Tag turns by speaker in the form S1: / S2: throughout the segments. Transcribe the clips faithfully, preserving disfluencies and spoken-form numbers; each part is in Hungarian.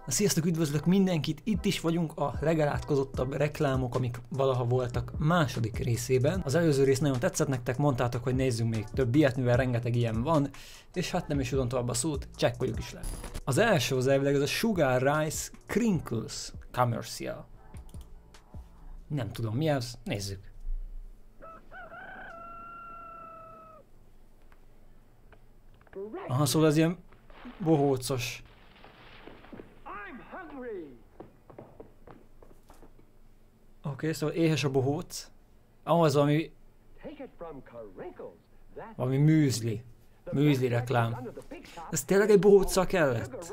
S1: Sziasztok, üdvözlök mindenkit! Itt is vagyunk a legelátkozottabb reklámok, amik valaha voltak második részében. Az előző rész nagyon tetszett nektek, mondtátok, hogy nézzünk még több ilyet, mivel rengeteg ilyen van, és hát nem is tudom tovább a szót, csekkoljuk is le. Az első az elvileg ez a Sugar Rice Crinkles Commercial. Nem tudom mi ez, nézzük. Aha, szóval ez ilyen bohócos. Oké, okay, szóval éhes a bohóc. Ahhoz valami... valami műzli. Műzli reklám. Ez tényleg egy bohóccal kellett?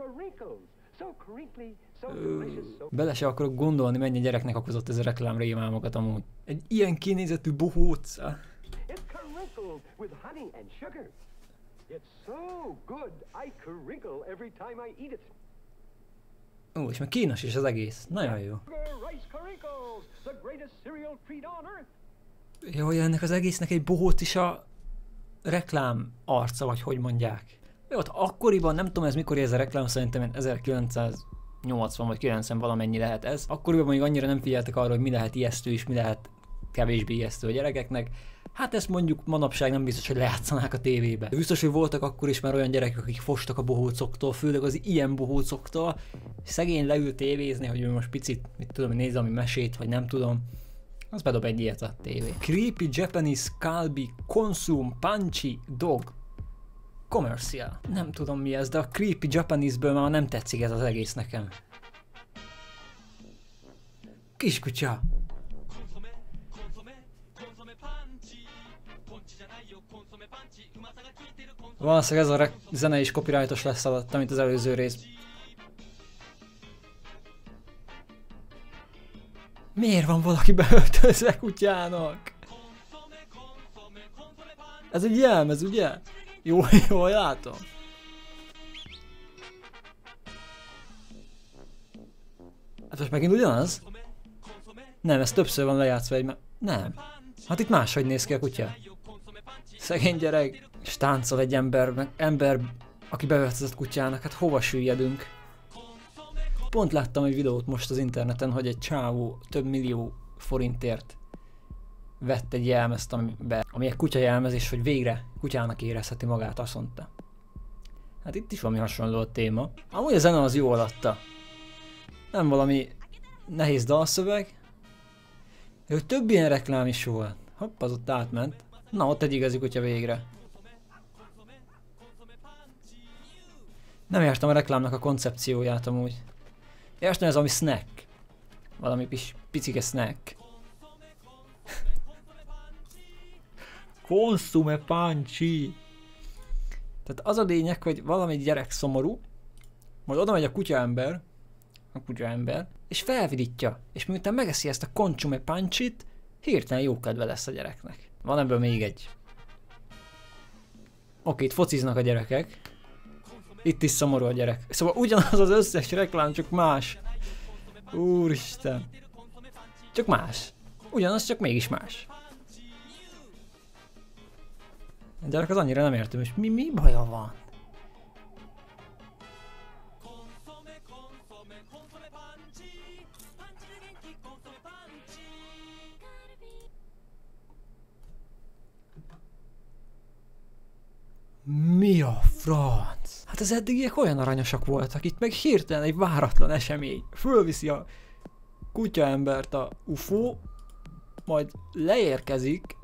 S1: Ö, bele se akarok gondolni, mennyi gyereknek okozott ez a reklám rémálmokat amúgy. Egy ilyen kinézetű bohóccal. Ó, és meg kínos is az egész. Nagyon jó. Jó, ennek az egésznek egy bohóc is a reklám arca, vagy hogy mondják. Jó, ott akkoriban, nem tudom ez mikor ez a reklám, szerintem ezerkilencszáznyolcvan vagy kilencven valamennyi lehet ez. Akkoriban még annyira nem figyeltek arra, hogy mi lehet ijesztő és mi lehet kevésbé ijesztő a gyerekeknek. Hát ezt mondjuk manapság nem biztos, hogy lejátszanák a tévébe. De biztos, hogy voltak akkor is már olyan gyerekek, akik fostak a bohócoktól, főleg az ilyen bohócoktól. Szegény leül tévézni, hogy ő most picit, mit tudom, nézze ami mesét, vagy nem tudom. Az bedob egy ilyet a tévé. Creepy Japanese Calbi Consume Punchy Dog Commercial. Nem tudom mi ez, de a Creepy Japanese-ből már nem tetszik ez az egész nekem. Kiskutya! Valószínűleg ez a zene is copyrightos lesz alatt, mint az előző rész. Miért van valaki beöltözve kutyának? Ez egy jelmez, ugye? Jó, jól látom. Hát most megint ugyanaz? Nem, ez többször van lejátszva egy... Nem. Hát itt máshogy néz ki a kutya. Szegény gyerek. És táncol egy ember, meg ember, aki beöltözött kutyának, hát hova süllyedünk? Pont láttam egy videót most az interneten, hogy egy csávó több millió forintért vett egy jelmezt, amiben, ami egy kutya jelmez, és hogy végre kutyának érezheti magát, azt mondta. Hát itt is valami hasonló a téma. Amúgy a zene az jól adta. Nem valami nehéz dalszöveg. Jó, több ilyen reklám is volt. Hopp, az ott átment. Na, ott egy igazi kutya végre. Nem értem a reklámnak a koncepcióját amúgy. Értem, ez valami snack. Valami pis, picike snack. Consume punchy. Tehát az a lényeg, hogy valami gyerek szomorú, majd oda megy a kutyaember, a kutyaember, és felvidítja. És miután megeszi ezt a consume punchyt, hirtelen jó kedve lesz a gyereknek. Van ebből még egy. Oké, itt fociznak a gyerekek. Itt is szomorú a gyerek. Szóval ugyanaz az összes reklám, csak más. Úristen. Csak más. Ugyanaz, csak mégis más. A gyerek az annyira nem értem, és mi, mi baja van? Mi a franc? Hát az eddigiek olyan aranyosak voltak, itt meg hirtelen egy váratlan esemény. Fölviszi a kutyaembert a ufó, majd leérkezik,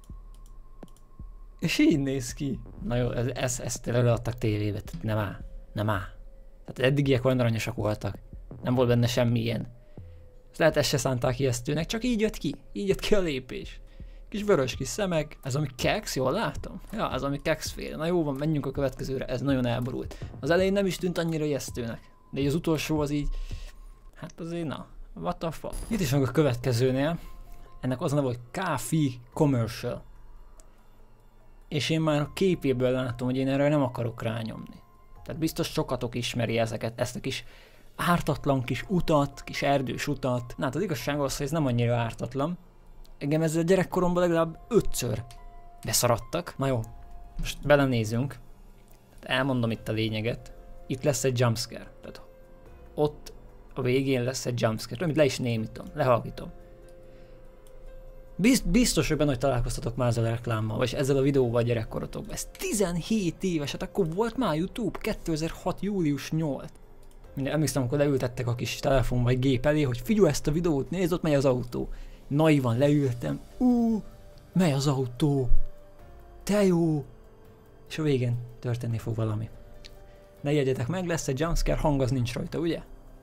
S1: és így néz ki. Na jó, ez, ez, ezt előadtak tévébe, tehát nem áll, nem áll. Tehát az eddigiek olyan aranyosak voltak. Nem volt benne semmi ilyen. Ezt lehet, ezt se szánták ijesztőnek, csak így jött ki. Így jött ki a lépés. Kis vörös kis szemek, ez ami keks, jól látom? Ja, ez ami kekszféle. Na jó van, menjünk a következőre, ez nagyon elborult. Az elején nem is tűnt annyira ijesztőnek, de így az utolsó az így, hát azért na, what the fuck. Itt is vagyok a következőnél, ennek az a neve, hogy Coffee Commercial. És én már a képéből látom, hogy én erre nem akarok rányomni. Tehát biztos sokatok ismeri ezeket, ezt a kis ártatlan kis utat, kis erdős utat. Na hát az igazság az, hogy ez nem annyira ártatlan. Engem ezzel gyerekkoromban legalább ötször beszaradtak. Na jó, most belenézünk. Elmondom itt a lényeget. Itt lesz egy jumpscare. Tehát ott a végén lesz egy jumpscare, amit le is némítom, lehalkítom. Bizt, biztos, hogy benne, hogy találkoztatok már ezzel a reklámmal, vagy ezzel a videóval gyerekkorotokban. Ez tizenhét éves, hát akkor volt már YouTube, kétezer-hat. július nyolcadika. Minden emlékszem, amikor leültettek a kis telefon vagy gép elé, hogy figyelj ezt a videót, nézd, ott megy az autó. Naivan leültem, ú, megy az autó, te jó. És a végén történni fog valami. Ne jegyetek meg, lesz egy jumpscare, hang az nincs rajta, ugye?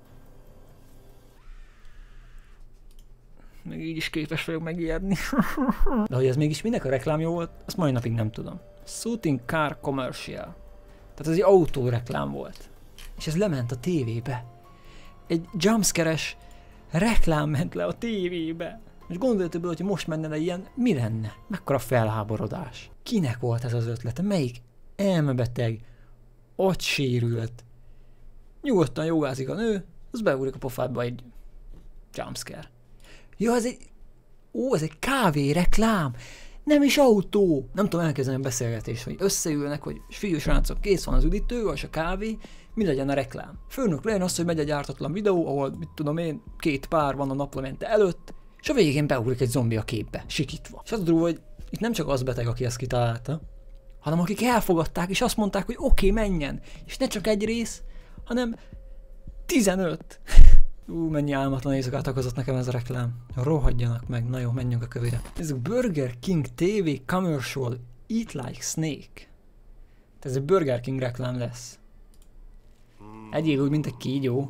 S1: Még így is képes vagyok megijedni. De hogy ez mégis minek a reklámja volt, azt mai napig nem tudom. Shooting Car Commercial. Tehát ez egy autó reklám volt. És ez lement a tévébe. Egy jumpscare-es reklám ment le a tévébe. És gondoljatok bele, hogy most menne le ilyen, mi lenne? Mekkora felháborodás. Kinek volt ez az ötlete? Melyik elmebeteg, agysérült, nyugodtan jogázik a nő, az beugrik a pofádba egy jumpscare. Ja, ez egy... Ó, ez egy kávé reklám! Nem is autó! Nem tudom elkezdeni a beszélgetést, hogy összeülnek, hogy figyelj srácok, kész van az üdítő, és a kávé, mi legyen a reklám. Főnök legyen az, hogy megy egy ártatlan videó, ahol, mit tudom én, két pár van a naplemente előtt, és a végén beugrik egy zombi a képbe, sikítva. És az a durva, hogy itt nem csak az beteg, aki ezt kitalálta, hanem akik elfogadták, és azt mondták, hogy oké, okay, menjen. És ne csak egy rész, hanem tizenöt. Ú, mennyi álmatlan éjszakát okozott nekem ez a reklám. Rohadjanak meg, na jó, menjünk a kövére. Ez a Burger King té vé commercial Eat Like Snake. Ez egy Burger King reklám lesz. Egyél úgy, mint egy kígyó.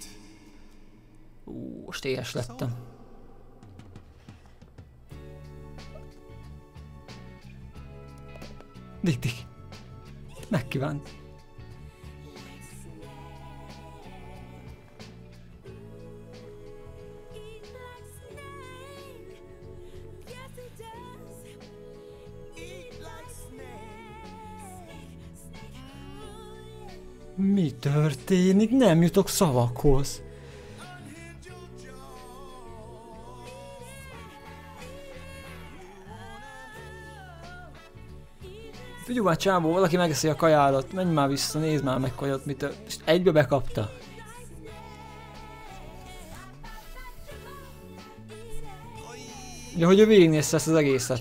S1: Ú, most éhes lettem. Dik-dik. Megkívánt. Mi történik? Nem jutok szavakhoz. Figyelj már csábó, valaki megeszi a kajádat, menj már vissza, nézd már meg kajat, mit tört. És egybe bekapta. Ja, hogy ő végignézte ezt az egészet.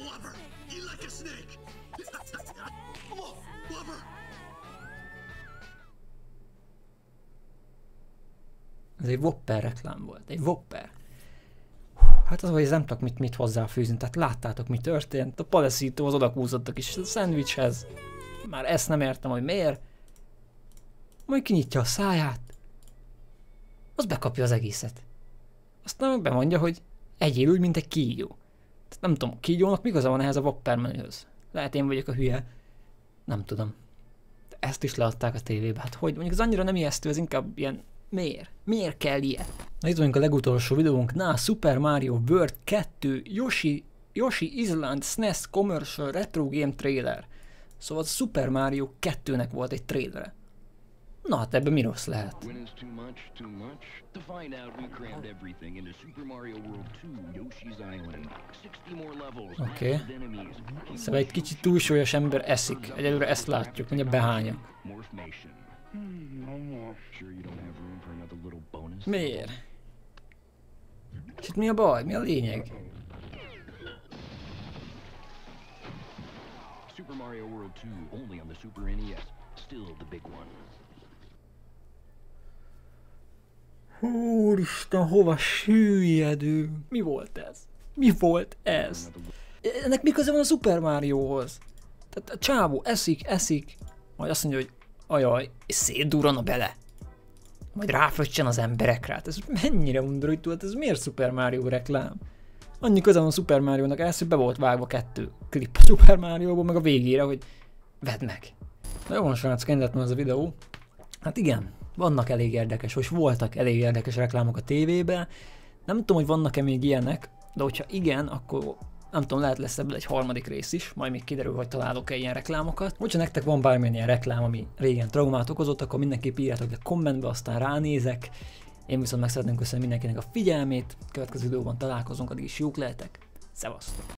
S1: Ez egy Whopper reklám volt, egy Whopper. Hát az, hogy ez nem tudok mit, mit hozzáfűzni, tehát láttátok, mi történt. A paleszító az odakúzott a kis szendvicshez. Már ezt nem értem, hogy miért. Majd kinyitja a száját. Az bekapja az egészet. Aztán meg bemondja, hogy egyél úgy, mint egy kígyó. Tehát nem tudom, kígyónak mi igaza van ehhez a Whopper menühöz. Lehet én vagyok a hülye. Nem tudom. De ezt is leadták a tévébe. Hát hogy? Mondjuk az annyira nem ijesztő, ez inkább ilyen... Miért? Miért kell ilyet? Na itt vagyunk a legutolsó videónknál, Super Mario World kettő Yoshi, Yoshi Island es en e es Commercial Retro Game Trailer. Szóval a Super Mario kettőnek volt egy trailere. Na hát ebben mi rossz lehet? Oké. Okay. Szóval egy kicsit túlsúlyos ember eszik. Egyelőre ezt látjuk, mondja behányok. Miért? És itt mi a baj? Mi a lényeg? Super Mario World two only on the Super en e es. Still the big one. Úristen, hova süllyedő? Mi volt ez? Mi volt ez? Ennek mi köze van a Super Mariohoz? Tehát a csávó eszik, eszik, majd azt mondja, hogy ajaj, és szétdurrana bele. Majd ráfröccsen az emberekre. Hát ez mennyire undorító, hát ez miért Super Mario reklám? Annyi köze van a Super Mario-nak, ez, hogy be volt vágva kettő klip a Super Mario-ból, meg a végére, hogy vedd meg. Na jó van, srácok, ennyi lett már ez a videó. Hát igen, vannak elég érdekes, vagy voltak elég érdekes reklámok a tévében. Nem tudom, hogy vannak-e még ilyenek, de hogyha igen, akkor nem tudom, lehet lesz ebből egy harmadik rész is, majd még kiderül, hogy találok-e ilyen reklámokat. Hogyha nektek van bármilyen ilyen reklám, ami régen traumát okozott, akkor mindenképp írjátok a kommentbe, aztán ránézek. Én viszont meg szeretném köszönni mindenkinek a figyelmét, következő videóban találkozunk, addig is jók lehetek. Szevasztok!